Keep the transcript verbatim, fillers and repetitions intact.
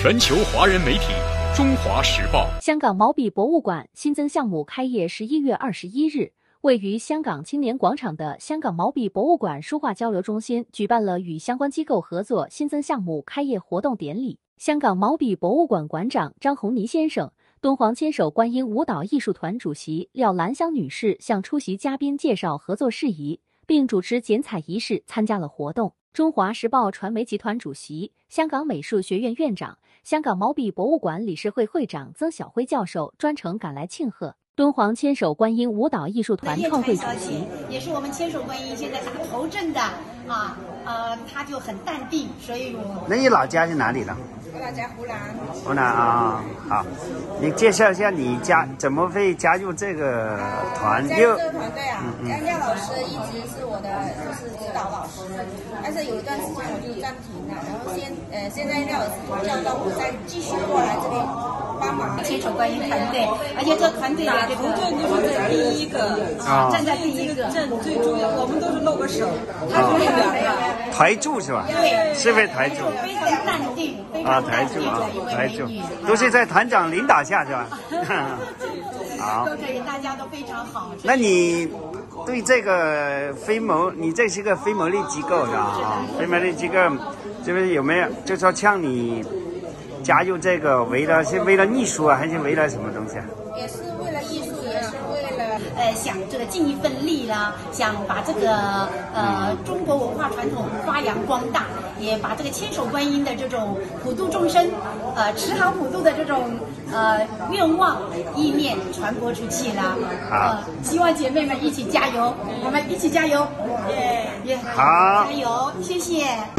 全球华人媒体《中华时报》。 香港毛笔博物馆新增项目开业十一月二十一日，位于香港青年广场的香港毛笔博物馆书画交流中心举办了与相关机构合作新增项目开业活动典礼。香港毛笔博物馆馆长张红泥先生、敦煌千手观音舞蹈艺术团主席廖兰香女士向出席嘉宾介绍合作事宜，并主持剪彩仪式，参加了活动。中华时报传媒集团主席、香港美术学院院长、香港毛笔博物馆理事会会长曾晓辉教授专程赶来庆贺。敦煌千手观音舞蹈艺术团创会主席， 也是我们千手观音现在打头阵的啊，呃，他就很淡定，所以我。 那你老家是哪里的？ 我老家湖南。 湖南啊，好，你介绍一下你加怎么会加入这个团？ 加入这个团队啊，廖廖老师一直是我的就是指导老师，但是有一段时间我就暂停了，然后现呃现在廖老师叫到我再继续过来这边帮忙千手观音团队，而且这个团队打头阵就是在第一个啊，站在第一个阵最重要，我们都是露个手，他是那个台柱是吧？ 对， 是位台柱， 非常淡定，非啊， 常台柱啊，台柱美女都是在团长领导下是吧？好， 都可以，大家都非常好。 那你对这个非牟，你这是个非牟利机构是吧？啊，非牟利机构，就是有没有就说像你加入这个，为了是为了艺术啊，还是为了什么东西啊？ 也是为了艺术，也是为了呃想这个尽一份力啦，想把这个呃中国文化传统发扬光大，也把这个千手观音的这种普度众生，呃持行普度的这种呃愿望意念传播出去啦。呃，希望姐妹们一起加油，我们一起加油，耶耶， 好， 加油，谢谢。